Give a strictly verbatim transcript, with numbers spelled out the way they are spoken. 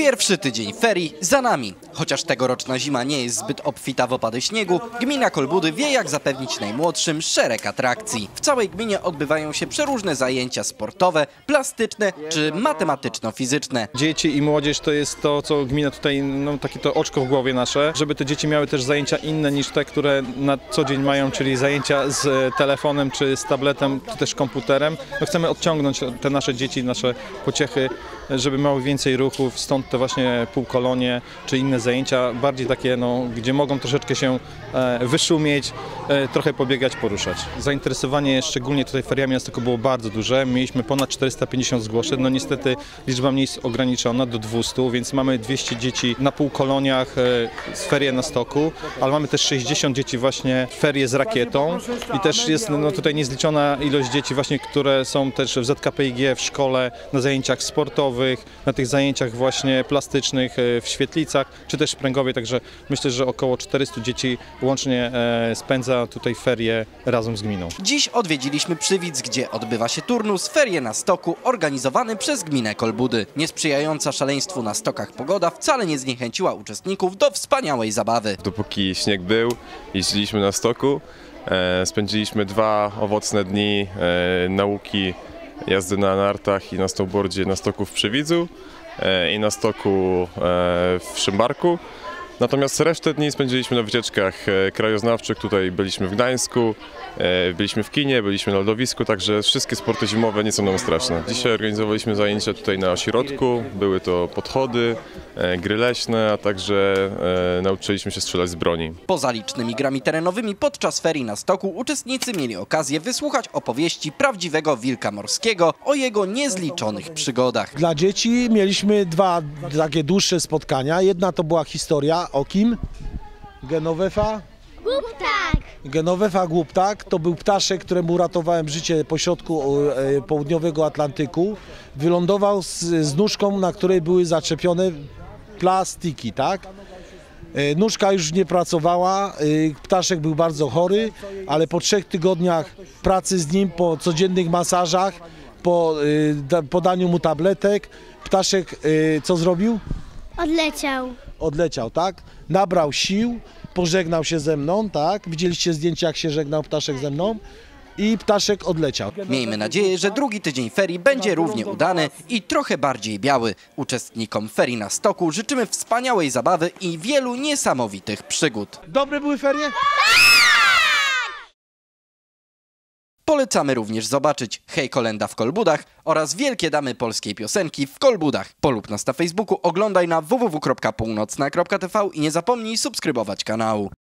Pierwszy tydzień ferii za nami. Chociaż tegoroczna zima nie jest zbyt obfita w opady śniegu, gmina Kolbudy wie, jak zapewnić najmłodszym szereg atrakcji. W całej gminie odbywają się przeróżne zajęcia sportowe, plastyczne czy matematyczno-fizyczne. Dzieci i młodzież to jest to, co gmina tutaj, no, takie to oczko w głowie nasze, żeby te dzieci miały też zajęcia inne niż te, które na co dzień mają, czyli zajęcia z telefonem, czy z tabletem, czy też komputerem. No, chcemy odciągnąć te nasze dzieci, nasze pociechy, żeby miały więcej ruchów, stąd te właśnie półkolonie, czy inne zajęcia, bardziej takie, no, gdzie mogą troszeczkę się e, wyszumieć, e, trochę pobiegać, poruszać. Zainteresowanie szczególnie tutaj feriami nas tylko było bardzo duże. Mieliśmy ponad czterysta pięćdziesiąt zgłoszeń, no niestety liczba miejsc ograniczona do dwustu, więc mamy dwieście dzieci na półkoloniach e, z ferie na stoku, ale mamy też sześćdziesiąt dzieci właśnie ferie z rakietą i też jest no, tutaj niezliczona ilość dzieci właśnie, które są też w Z K P I G w szkole, na zajęciach sportowych, na tych zajęciach właśnie plastycznych w Świetlicach, czy też w Pręgowie, także myślę, że około czterystu dzieci łącznie spędza tutaj ferie razem z gminą. Dziś odwiedziliśmy Przywidz, gdzie odbywa się turnus Ferie na stoku organizowany przez gminę Kolbudy. Niesprzyjająca szaleństwu na stokach pogoda wcale nie zniechęciła uczestników do wspaniałej zabawy. Dopóki śnieg był, jeździliśmy na stoku, spędziliśmy dwa owocne dni nauki jazdy na nartach i na snowboardzie na stoku w Przywidzu i na stoku w Szymbarku. Natomiast resztę dni spędziliśmy na wycieczkach krajoznawczych. Tutaj byliśmy w Gdańsku, byliśmy w kinie, byliśmy na lodowisku, także wszystkie sporty zimowe nie są nam straszne. Dzisiaj organizowaliśmy zajęcia tutaj na ośrodku, były to podchody, gry leśne, a także nauczyliśmy się strzelać z broni. Poza licznymi grami terenowymi podczas ferii na stoku uczestnicy mieli okazję wysłuchać opowieści prawdziwego wilka morskiego o jego niezliczonych przygodach. Dla dzieci mieliśmy dwa takie dłuższe spotkania. Jedna to była historia o kim? Genovefa? Głuptak! Genovefa Głuptak to był ptaszek, któremu uratowałem życie pośrodku e, południowego Atlantyku. Wylądował z, z nóżką, na której były zaczepione plastiki, tak? E, nóżka już nie pracowała, e, ptaszek był bardzo chory, ale po trzech tygodniach pracy z nim, po codziennych masażach, po e, podaniu mu tabletek, ptaszek e, co zrobił? Odleciał. Odleciał, tak? Nabrał sił, pożegnał się ze mną, tak? Widzieliście zdjęcie, jak się żegnał ptaszek ze mną? I ptaszek odleciał. Miejmy nadzieję, że drugi tydzień ferii będzie równie udany i trochę bardziej biały. Uczestnikom ferii na stoku życzymy wspaniałej zabawy i wielu niesamowitych przygód. Dobre były ferie? Polecamy również zobaczyć Hej Kolenda w Kolbudach oraz Wielkie Damy polskiej piosenki w Kolbudach. Polub nas na Facebooku, oglądaj na w w w kropka północna kropka t v i nie zapomnij subskrybować kanału.